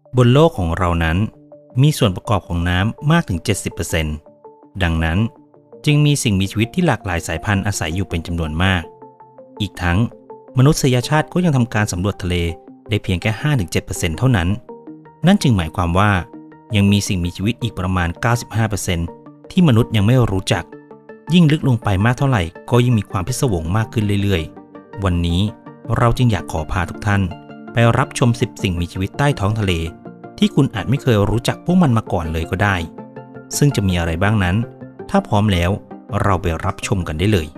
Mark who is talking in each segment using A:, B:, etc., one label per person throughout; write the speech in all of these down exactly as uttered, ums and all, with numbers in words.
A: บนโลกของเรานั้นมีส่วนประกอบของน้ำมากถึง เจ็ดสิบเปอร์เซ็นต์ ดังนั้นจึงมีสิ่งมีชีวิตที่หลากหลายสายพันธุ์อาศัยอยู่เป็นจำนวนมากอีกทั้งมนุษยชาติก็ยังทำการสำรวจทะเลได้เพียงแค่ ห้าถึงเจ็ดเปอร์เซ็นต์ เท่านั้นนั่นจึงหมายความว่ายังมีสิ่งมีชีวิตอีกประมาณ เก้าสิบห้าเปอร์เซ็นต์ ที่มนุษย์ยังไม่รู้จักยิ่งลึกลงไปมากเท่าไหร่ก็ยิ่งมีความพิศวงมากขึ้นเรื่อยๆวันนี้เราจึงอยากขอพาทุกท่านไปรับชมสิบสิ่งมีชีวิตใต้ท้องทะเลที่คุณอาจไม่เคยรู้จักพวกมันมาก่อนเลยก็ได้ซึ่งจะมีอะไรบ้างนั้นถ้าพร้อมแล้วเราไปรับชมกันได้เลย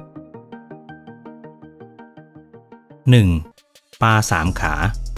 A: หนึ่ง. ปลาสามขา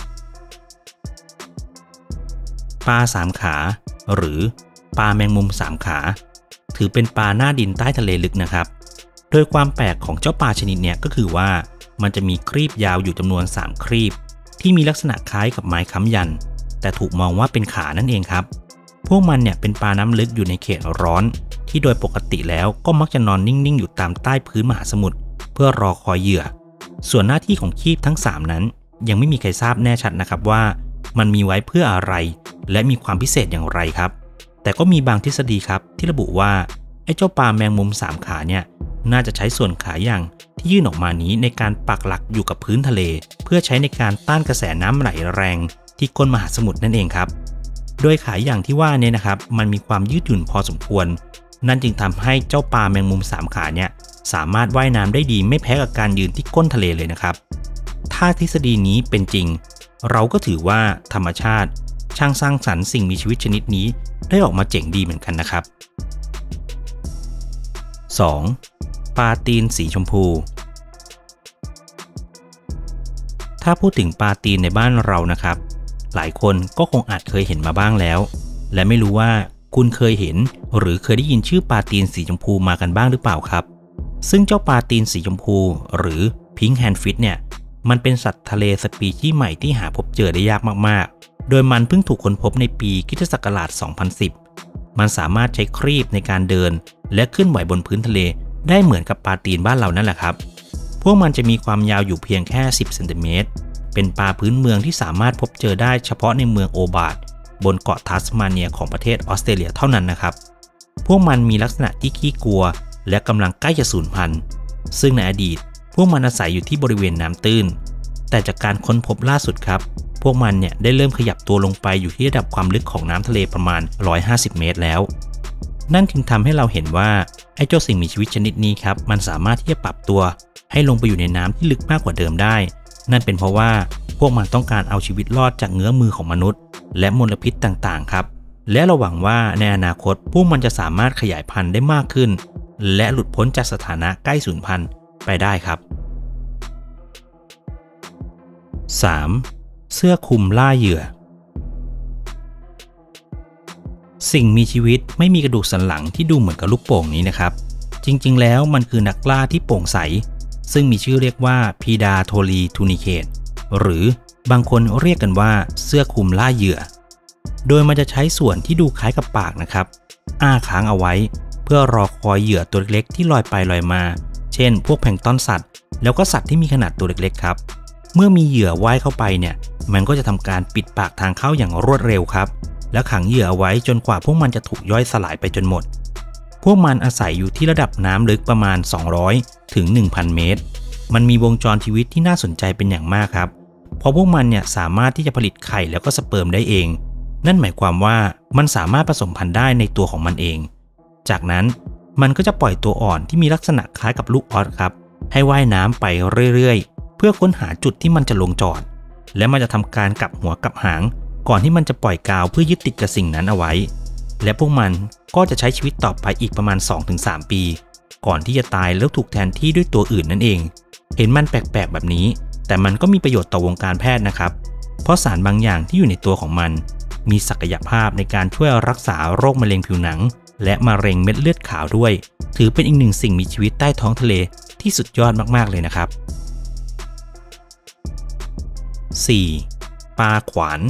A: ปลาสามขาหรือปลาแมงมุมสามขาถือเป็นปลาหน้าดินใต้ทะเลลึกนะครับโดยความแปลกของเจ้าปลาชนิดเนี้ยก็คือว่ามันจะมีครีบยาวอยู่จำนวนสามครีบที่มีลักษณะคล้ายกับไม้ค้ำยันแต่ถูกมองว่าเป็นขานั่นเองครับพวกมันเนี่ยเป็นปลาน้ำลึกอยู่ในเขตร้อนที่โดยปกติแล้วก็มักจะนอนนิ่งๆอยู่ตามใต้พื้นมหาสมุทรเพื่อรอคอยเหยื่อส่วนหน้าที่ของครีบทั้งสามนั้นยังไม่มีใครทราบแน่ชัดนะครับว่ามันมีไว้เพื่ออะไรและมีความพิเศษอย่างไรครับแต่ก็มีบางทฤษฎีครับที่ระบุว่าไอ้เจ้าปลาแมงมุมสามขาเนี่ยน่าจะใช้ส่วนขาอย่างที่ยื่นออกมานี้ในการปักหลักอยู่กับพื้นทะเลเพื่อใช้ในการต้านกระแสน้ำไหลแรงที่ก้นมหาสมุทรนั่นเองครับโดยขาอย่างที่ว่าเนี่ยนะครับมันมีความยืดหยุ่นพอสมควรนั่นจึงทำให้เจ้าปลาแมงมุมสามขาเนี่ยสามารถว่ายน้ำได้ดีไม่แพ้กับการยืนที่ก้นทะเลเลยนะครับถ้าทฤษฎีนี้เป็นจริงเราก็ถือว่าธรรมชาติช่างสร้างสรรค์สิ่งมีชีวิตชนิดนี้ได้ออกมาเจ๋งดีเหมือนกันนะครับ สอง. ปลาตีนสีชมพูถ้าพูดถึงปลาตีนในบ้านเรานะครับหลายคนก็คงอาจเคยเห็นมาบ้างแล้วและไม่รู้ว่าคุณเคยเห็นหรือเคยได้ยินชื่อปลาตีนสีชมพูมากันบ้างหรือเปล่าครับซึ่งเจ้าปลาตีนสีชมพูหรือพิงค์แฮนด์ฟิชเนี่ยมันเป็นสัตว์ทะเลสปีชีส์ใหม่ที่หาพบเจอได้ยากมากๆโดยมันเพิ่งถูกค้นพบในปีคริสตศักราชสองพันสิบมันสามารถใช้ครีบในการเดินและเคลื่อนไหวบนพื้นทะเลได้เหมือนกับปลาตีนบ้านเรานั่นแหละครับพวกมันจะมีความยาวอยู่เพียงแค่สิบเซนติเมตรเป็นปลาพื้นเมืองที่สามารถพบเจอได้เฉพาะในเมืองโอบาร์ดบนเกาะทัสมาเนียของประเทศออสเตรเลียเท่านั้นนะครับพวกมันมีลักษณะที่ขี้กลัวและกำลังใกล้จะสูญพันธุ์ซึ่งในอดีตพวกมันอาศัยอยู่ที่บริเวณน้ำตื้นแต่จากการค้นพบล่าสุดครับพวกมันเนี่ยได้เริ่มขยับตัวลงไปอยู่ที่ระดับความลึกของน้ำทะเลประมาณหนึ่งร้อยห้าสิบเมตรแล้วนั่นจึงทำให้เราเห็นว่าไอ้เจ้าสิ่งมีชีวิตชนิดนี้ครับมันสามารถที่จะปรับตัวให้ลงไปอยู่ในน้ำที่ลึกมากกว่าเดิมได้นั่นเป็นเพราะว่าพวกมันต้องการเอาชีวิตรอดจากเงื้อมือของมนุษย์และมลพิษต่างๆครับและเราหวังว่าในอนาคตพวกมันจะสามารถขยายพันธุ์ได้มากขึ้นและหลุดพ้นจากสถานะใกล้สูญพันธุ์ไปได้ครับ สาม. เสื้อคลุมล่าเหยื่อสิ่งมีชีวิตไม่มีกระดูกสันหลังที่ดูเหมือนกับลูกโป่งนี้นะครับจริงๆแล้วมันคือนักล่าที่โปร่งใสซึ่งมีชื่อเรียกว่าพีดาโทลีทูนิเคตหรือบางคนเรียกกันว่าเสื้อคลุมล่าเหยื่อโดยมันจะใช้ส่วนที่ดูคล้ายกับปากนะครับอ้าค้างเอาไว้เพื่อรอคอยเหยื่อตัวเล็กๆที่ลอยไปลอยมาเช่นพวกแพลงก์ตอนสัตว์แล้วก็สัตว์ที่มีขนาดตัวเล็กๆครับเมื่อมีเหยื่อว่ายเข้าไปเนี่ยมันก็จะทำการปิดปากทางเข้าอย่างรวดเร็วครับแล้วขังเหยื่อเอาไว้จนกว่าพวกมันจะถูกย่อยสลายไปจนหมดพวกมันอาศัยอยู่ที่ระดับน้ำลึกประมาณสองร้อยถึง หนึ่งพัน เมตรมันมีวงจรชีวิตที่น่าสนใจเป็นอย่างมากครับเพราะพวกมันเนี่ยสามารถที่จะผลิตไข่แล้วก็สเปิร์มได้เองนั่นหมายความว่ามันสามารถผสมพันธุ์ได้ในตัวของมันเองจากนั้นมันก็จะปล่อยตัวอ่อนที่มีลักษณะคล้ายกับลูกออสครับให้ว่ายน้ำไปเรื่อยๆเพื่อค้นหาจุดที่มันจะลงจอดและมันจะทำการกลับหัวกลับหางก่อนที่มันจะปล่อยกาวเพื่อยึดติดกับสิ่งนั้นเอาไว้และพวกมันก็จะใช้ชีวิตต่อไปอีกประมาณ สองถึงสาม ปีก่อนที่จะตายแล้วถูกแทนที่ด้วยตัวอื่นนั่นเองเห็นมันแปลกๆแบบนี้แต่มันก็มีประโยชน์ต่อวงการแพทย์นะครับเพราะสารบางอย่างที่อยู่ในตัวของมันมีศักยภาพในการช่วยรักษาโรคมะเร็งผิวหนังและมะเร็งเม็ดเลือดขาวด้วยถือเป็นอีกหนึ่งสิ่งมีชีวิตใต้ท้องทะเลที่สุดยอดมากๆเลยนะครับ สี่. ปลาขวาน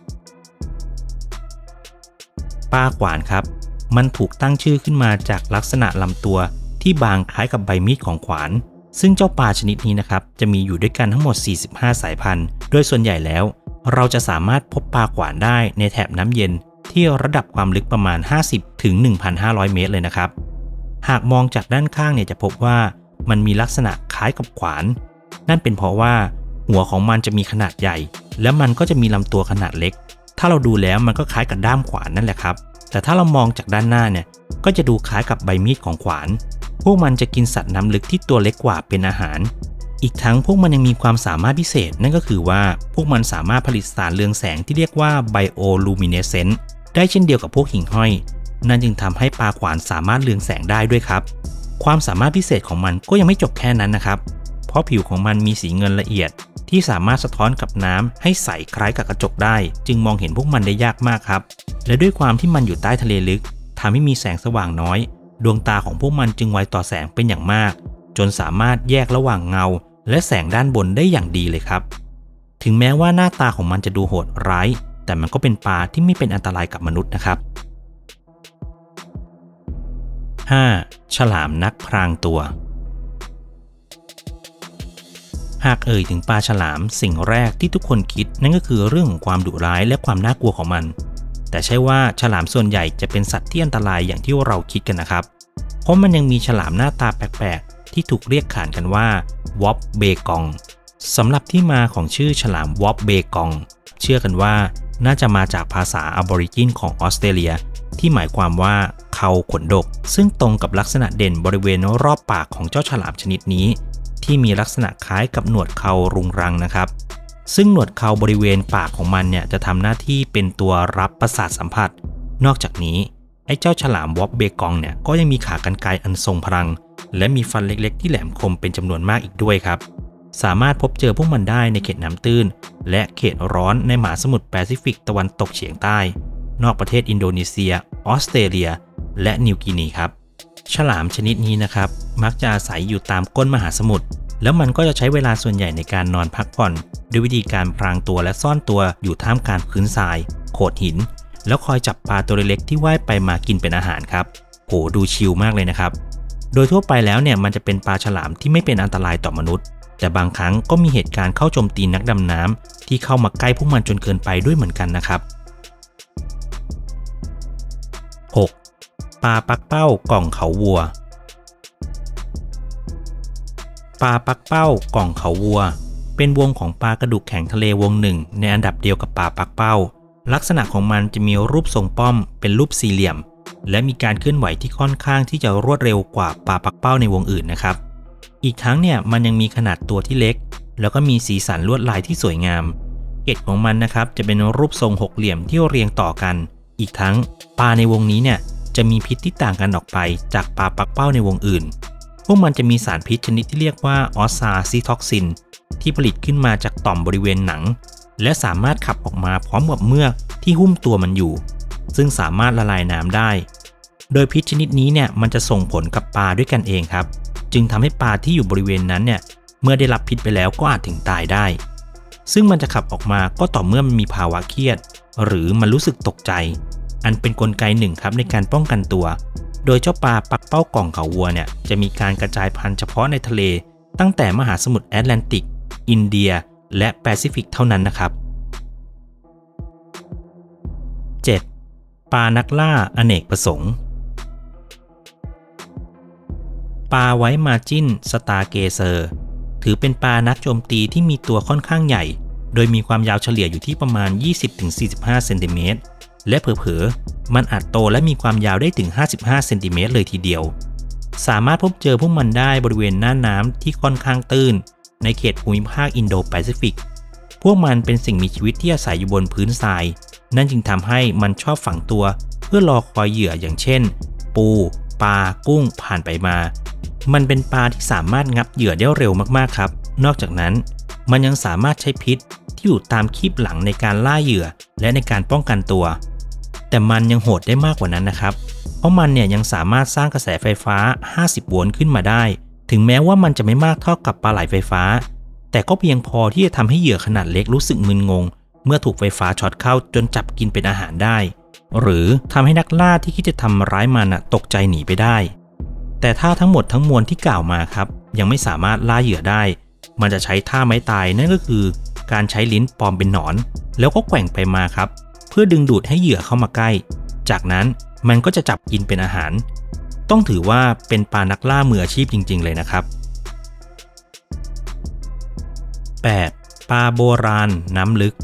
A: ปลาขวานครับมันถูกตั้งชื่อขึ้นมาจากลักษณะลำตัวที่บางคล้ายกับใบมีดของขวานซึ่งเจ้าปลาชนิดนี้นะครับจะมีอยู่ด้วยกันทั้งหมดสี่สิบห้าสายพันธุ์โดยส่วนใหญ่แล้วเราจะสามารถพบปลาขวานได้ในแถบน้ำเย็นที่ระดับความลึกประมาณ ห้าสิบถึงหนึ่งพันห้าร้อย เมตรเลยนะครับหากมองจากด้านข้างเนี่ยจะพบว่ามันมีลักษณะคล้ายกับขวานนั่นเป็นเพราะว่าหัวของมันจะมีขนาดใหญ่และมันก็จะมีลำตัวขนาดเล็กถ้าเราดูแล้วมันก็คล้ายกับด้ามขวานนั่นแหละครับแต่ถ้าเรามองจากด้านหน้าเนี่ยก็จะดูคล้ายกับใบมีดของขวานพวกมันจะกินสัตว์น้ำลึกที่ตัวเล็กกว่าเป็นอาหารอีกทั้งพวกมันยังมีความสามารถพิเศษนั่นก็คือว่าพวกมันสามารถผลิตสารเรืองแสงที่เรียกว่าไบโอลูมิเนเซนต์ได้เช่นเดียวกับพวกหิ่งห้อยนั่นจึงทำให้ปลาขวานสามารถเรืองแสงได้ด้วยครับความสามารถพิเศษของมันก็ยังไม่จบแค่นั้นนะครับเพราะผิวของมันมีสีเงินละเอียดที่สามารถสะท้อนกับน้ำให้ใสคล้ายกับกระจกได้จึงมองเห็นพวกมันได้ยากมากครับและด้วยความที่มันอยู่ใต้ทะเลลึกทำให้มีแสงสว่างน้อยดวงตาของพวกมันจึงไวต่อแสงเป็นอย่างมากจนสามารถแยกระหว่างเงาและแสงด้านบนได้อย่างดีเลยครับถึงแม้ว่าหน้าตาของมันจะดูโหดร้ายแต่มันก็เป็นปลาที่ไม่เป็นอันตรายกับมนุษย์นะครับ ห้า. ฉลามนักพรางตัวหากเอ่ยถึงปลาฉลามสิ่งแรกที่ทุกคนคิดนั่นก็คือเรื่องของความดุร้ายและความน่ากลัวของมันแต่ใช่ว่าฉลามส่วนใหญ่จะเป็นสัตว์ที่อันตรายอย่างที่เราคิดกันนะครับเพราะมันยังมีฉลามหน้าตาแปลกๆที่ถูกเรียกขานกันว่าวอปเบกองสำหรับที่มาของชื่อฉลามวอปเบกองเชื่อกันว่าน่าจะมาจากภาษาอบอริจินของออสเตรเลียที่หมายความว่าเขาขนดกซึ่งตรงกับลักษณะเด่นบริเวณรอบปากของเจ้าฉลามชนิดนี้ที่มีลักษณะคล้ายกับหนวดเขารุงรังนะครับซึ่งหนวดเขาบริเวณปากของมันเนี่ยจะทำหน้าที่เป็นตัวรับประสาทสัมผัสนอกจากนี้ไอ้เจ้าฉลามวอปเบกองเนี่ยก็ยังมีขากรรไกรอันทรงพลังและมีฟันเล็กๆที่แหลมคมเป็นจำนวนมากอีกด้วยครับสามารถพบเจอพวกมันได้ในเขตน้ำตื้นและเขตร้อนในมหาสมุทรแปซิฟิกตะวันตกเฉียงใต้นอกประเทศอินโดนีเซียออสเตรเลียและนิวกินีครับฉลามชนิดนี้นะครับมักจะอาศัยอยู่ตามก้นมหาสมุทรแล้วมันก็จะใช้เวลาส่วนใหญ่ในการนอนพักผ่อนด้วยวิธีการพรางตัวและซ่อนตัวอยู่ท่ามกลางพื้นทรายโขดหินแล้วคอยจับปลาตัวเล็กๆที่ว่ายไปมากินเป็นอาหารครับโหดูชิลมากเลยนะครับโดยทั่วไปแล้วเนี่ยมันจะเป็นปลาฉลามที่ไม่เป็นอันตรายต่อมนุษย์แต่บางครั้งก็มีเหตุการณ์เข้าโจมตีนักดำน้ำที่เข้ามาใกล้พวกมันจนเกินไปด้วยเหมือนกันนะครับ หก. ปลาปักเป้ากล่องเขาวัวปลาปักเป้ากล่องเขาวัวเป็นวงของปลากระดูกแข็งทะเลวงหนึ่งในอันดับเดียวกับปลาปักเป้าลักษณะของมันจะมีรูปทรงป้อมเป็นรูปสี่เหลี่ยมและมีการเคลื่อนไหวที่ค่อนข้างที่จะรวดเร็วกว่าปลาปักเป้าในวงอื่นนะครับอีกทั้งเนี่ยมันยังมีขนาดตัวที่เล็กแล้วก็มีสีสันลวดลายที่สวยงามเกล็ดของมันนะครับจะเป็นรูปทรงหกเหลี่ยมที่เรียงต่อกันอีกทั้งปลาในวงนี้เนี่ยจะมีพิษที่ต่างกันออกไปจากปลาปักเป้าในวงอื่นพวกมันจะมีสารพิษชนิดที่เรียกว่าออสซาซิท็อกซินที่ผลิตขึ้นมาจากต่อมบริเวณหนังและสามารถขับออกมาพร้อมกับเมือกที่หุ้มตัวมันอยู่ซึ่งสามารถละลายน้ำได้โดยพิษชนิดนี้เนี่ยมันจะส่งผลกับปลาด้วยกันเองครับจึงทำให้ปลาที่อยู่บริเวณนั้นเนี่ยเมื่อได้รับพิษไปแล้วก็อาจถึงตายได้ซึ่งมันจะขับออกมาก็ต่อเมื่อมันมีภาวะเครียดหรือมันรู้สึกตกใจอันเป็นกลไกหนึ่งครับในการป้องกันตัวโดยเจ้าปลาปักเป้ากล่องเขาวัวเนี่ยจะมีการกระจายพันธุ์เฉพาะในทะเลตั้งแต่มหาสมุทรแอตแลนติกอินเดียและแปซิฟิกเท่านั้นนะครับ เจ็ด. ปลานักล่าอเนกประสงค์ปลาไวท์มาร์จินสตาร์เกเซอร์ถือเป็นปลานักโจมตีที่มีตัวค่อนข้างใหญ่โดยมีความยาวเฉลี่ยอยู่ที่ประมาณ ยี่สิบถึงสี่สิบห้า เซนติเมตรและเผลอๆมันอาจโตและมีความยาวได้ถึงห้าสิบห้าเซนติเมตรเลยทีเดียวสามารถพบเจอพวกมันได้บริเวณหน้าน้ำที่ค่อนข้างตื้นในเขตภูมิภาคอินโดแปซิฟิกพวกมันเป็นสิ่งมีชีวิตที่อาศัยอยู่บนพื้นทรายนั่นจึงทำให้มันชอบฝังตัวเพื่อรอคอยเหยื่ออย่างเช่นปูปลากุ้งผ่านไปมามันเป็นปลาที่สามารถงับเหยื่อได้เร็วมากๆครับนอกจากนั้นมันยังสามารถใช้พิษที่อยู่ตามคีบหลังในการล่าเหยื่อและในการป้องกันตัวแต่มันยังโหดได้มากกว่านั้นนะครับเพราะมันเนี่ยยังสามารถสร้างกระแสไฟฟ้าห้าสิบโวลต์ขึ้นมาได้ถึงแม้ว่ามันจะไม่มากเท่ากับปลาไหลไฟฟ้าแต่ก็เพียงพอที่จะทำให้เหยื่อขนาดเล็กรู้สึกมึนงงเมื่อถูกไฟฟ้าช็อตเข้าจนจับกินเป็นอาหารได้หรือทำให้นักล่าที่คิดจะทำร้ายมันตกใจหนีไปได้แต่ถ้าทั้งหมดทั้งมวลที่กล่าวมาครับยังไม่สามารถล่าเหยื่อได้มันจะใช้ท่าไม้ตายนั่นก็คือการใช้ลิ้นปลอมเป็นหนอนแล้วก็แกว่งไปมาครับเพื่อดึงดูดให้เหยื่อเข้ามาใกล้จากนั้นมันก็จะจับกินเป็นอาหารต้องถือว่าเป็นปลานักล่ามืออาชีพจริงๆเลยนะครับแปดปลาโบราณน้ำลึก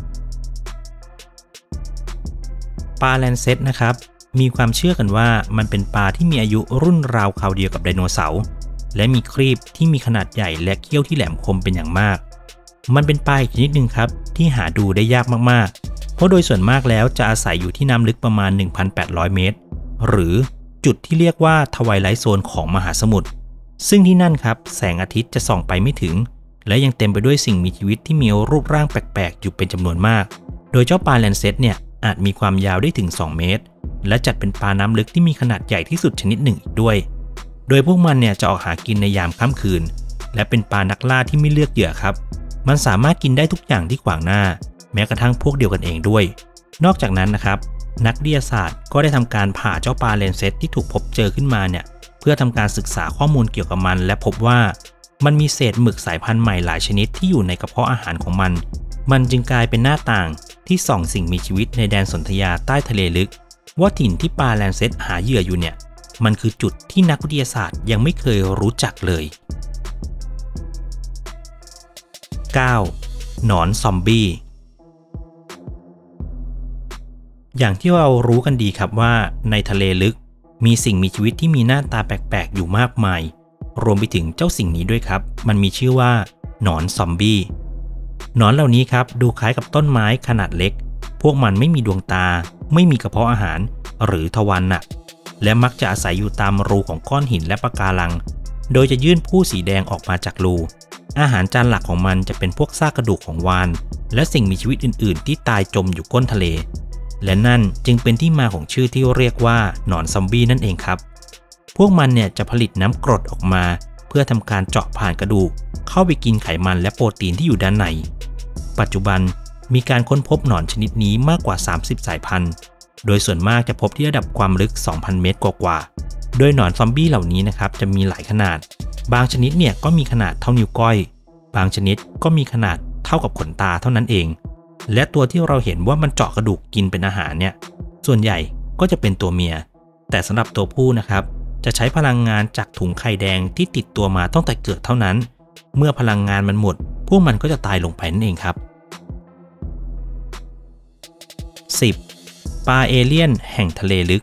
A: ปลาแลนเซ็ตนะครับมีความเชื่อกันว่ามันเป็นปลาที่มีอายุรุ่นราวคราวเดียวกับไดโนเสาร์และมีครีบที่มีขนาดใหญ่และเขี้ยวที่แหลมคมเป็นอย่างมากมันเป็นปลาอีกชนิดหนึ่งครับที่หาดูได้ยากมากๆเพราะโดยส่วนมากแล้วจะอาศัยอยู่ที่น้ำลึกประมาณ หนึ่งพันแปดร้อย เมตรหรือจุดที่เรียกว่าทไวไลท์โซนของมหาสมุทรซึ่งที่นั่นครับแสงอาทิตย์จะส่องไปไม่ถึงและยังเต็มไปด้วยสิ่งมีชีวิตที่มีรูปร่างแปลกๆอยู่เป็นจำนวนมากโดยเจ้าปลาแลนเซ็ตเนี่ยอาจมีความยาวได้ถึงสองเมตรและจัดเป็นปลาน้ำลึกที่มีขนาดใหญ่ที่สุดชนิดหนึ่งอีกด้วยโดยพวกมันเนี่ยจะออกหากินในยามค่ำคืนและเป็นปลานักล่าที่ไม่เลือกเหยื่อครับมันสามารถกินได้ทุกอย่างที่ขวางหน้าแม้กระทั่งพวกเดียวกันเองด้วยนอกจากนั้นนะครับนักวิทยาศาสตร์ก็ได้ทำการผ่าเจ้าปลาแลนเซ็ตที่ถูกพบเจอขึ้นมาเนี่ยเพื่อทำการศึกษาข้อมูลเกี่ยวกับมันและพบว่ามันมีเศษหมึกสายพันธุ์ใหม่หลายชนิดที่อยู่ในกระเพาะอาหารของมันมันจึงกลายเป็นหน้าต่างที่ส่องสิ่งมีชีวิตในแดนสนธยาใต้ทะเลลึกว่าถิ่นที่ปลาแลนเซ็ตหาเหยื่ออยู่เนี่ยมันคือจุดที่นักวิทยาศาสตร์ยังไม่เคยรู้จักเลยเก้าหนอนซอมบี้อย่างที่เรารู้กันดีครับว่าในทะเลลึกมีสิ่งมีชีวิตที่มีหน้าตาแปลกๆอยู่มากมายรวมไปถึงเจ้าสิ่งนี้ด้วยครับมันมีชื่อว่าหนอนซอมบี้หนอนเหล่านี้ครับดูคล้ายกับต้นไม้ขนาดเล็กพวกมันไม่มีดวงตาไม่มีกระเพาะอาหารหรือทวารหนักและมักจะอาศัยอยู่ตามรูของก้อนหินและปะการังโดยจะยื่นผู้สีแดงออกมาจากรูอาหารจานหลักของมันจะเป็นพวกซากกระดูกของวาฬและสิ่งมีชีวิตอื่นๆที่ตายจมอยู่ก้นทะเลและนั่นจึงเป็นที่มาของชื่อที่เรียกว่าหนอนซอมบี้นั่นเองครับพวกมันเนี่ยจะผลิตน้ำกรดออกมาเพื่อทำการเจาะผ่านกระดูกเข้าไปกินไขมันและโปรตีนที่อยู่ด้านในปัจจุบันมีการค้นพบหนอนชนิดนี้มากกว่าสามสิบสายพันธุ์โดยส่วนมากจะพบที่ระดับความลึก สองพัน เมตรกว่าๆโดยหนอนซอมบี้เหล่านี้นะครับจะมีหลายขนาดบางชนิดเนี่ยก็มีขนาดเท่านิ้วก้อยบางชนิดก็มีขนาดเท่ากับขนตาเท่านั้นเองและตัวที่เราเห็นว่ามันเจาะกระดูกกินเป็นอาหารเนี่ยส่วนใหญ่ก็จะเป็นตัวเมียแต่สำหรับตัวผู้นะครับจะใช้พลังงานจากถุงไข่แดงที่ติดตัวมาตั้งแต่เกิดเท่านั้นเมื่อพลังงานมันหมดพวกมันก็จะตายลงไปนั่นเองครับสิบปลาเอเลี่ยนแห่งทะเลลึก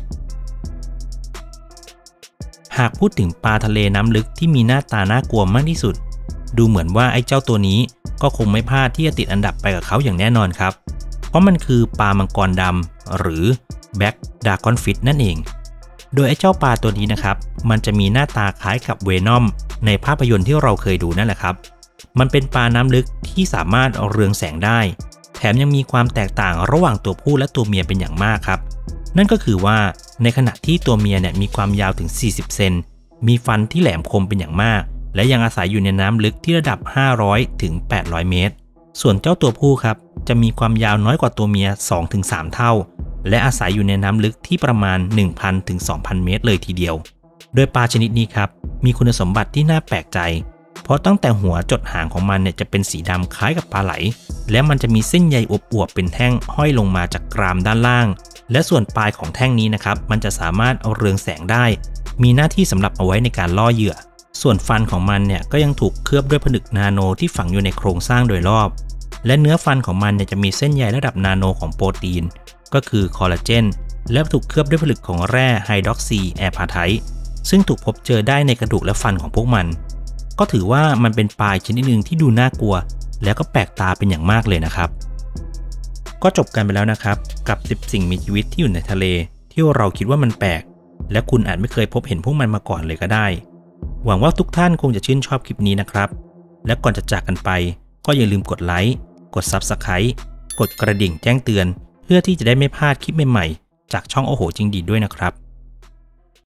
A: หากพูดถึงปลาทะเลน้ำลึกที่มีหน้าตาน่ากลัวมากที่สุดดูเหมือนว่าไอ้เจ้าตัวนี้ก็คงไม่พลาดที่จะติดอันดับไปกับเขาอย่างแน่นอนครับเพราะมันคือปลามังกรดำหรือแบล็กดากอนฟิชนั่นเองโดยไอ้เจ้าปลาตัวนี้นะครับมันจะมีหน้าตาคล้ายกับเวนอมในภาพยนตร์ที่เราเคยดูนั่นแหละครับมันเป็นปลาน้ำลึกที่สามารถเรืองแสงได้แถมยังมีความแตกต่างระหว่างตัวผู้และตัวเมียเป็นอย่างมากครับนั่นก็คือว่าในขณะที่ตัวเมียเนี่ยมีความยาวถึงสี่สิบเซนมีฟันที่แหลมคมเป็นอย่างมากและยังอาศัยอยู่ในน้ำลึกที่ระดับห้าร้อยถึงแปดร้อยเมตรส่วนเจ้าตัวผู้ครับจะมีความยาวน้อยกว่าตัวเมีย สองถึงสาม เท่าและอาศัยอยู่ในน้ำลึกที่ประมาณ หนึ่งพันถึงสองพัน เมตรเลยทีเดียวโดยปลาชนิดนี้ครับมีคุณสมบัติที่น่าแปลกใจเพราะตั้งแต่หัวจดหางของมันเนี่ยจะเป็นสีดำคล้ายกับปลาไหลและมันจะมีเส้นใยอวบๆเป็นแท่งห้อยลงมาจากกรามด้านล่างและส่วนปลายของแท่งนี้นะครับมันจะสามารถเอาเรืองแสงได้มีหน้าที่สำหรับเอาไว้ในการล่อเหยื่อส่วนฟันของมันเนี่ยก็ยังถูกเคลือบด้วยผนึกนาโนที่ฝังอยู่ในโครงสร้างโดยรอบและเนื้อฟันของมันเนี่ยจะมีเส้นใยระดับนาโนของโปรตีนก็คือคอลลาเจนและถูกเคลือบด้วยผลึกของแร่ไฮดรอกซีแอร์พาไทต์ซึ่งถูกพบเจอได้ในกระดูกและฟันของพวกมันก็ถือว่ามันเป็นปลาชนิดหนึ่งที่ดูน่ากลัวและก็แปลกตาเป็นอย่างมากเลยนะครับก็จบกันไปแล้วนะครับกับสิบสิ่งมีชีวิตที่อยู่ในทะเลที่เราคิดว่ามันแปลกและคุณอาจไม่เคยพบเห็นพวกมันมาก่อนเลยก็ได้หวังว่าทุกท่านคงจะชื่นชอบคลิปนี้นะครับและก่อนจะจากกันไปก็อย่าลืมกดไลค์กด ซับสไครบ์ กดกระดิ่งแจ้งเตือนเพื่อที่จะได้ไม่พลาดคลิปใหม่ๆจากช่องโอโหจริงดีด้วยนะครับ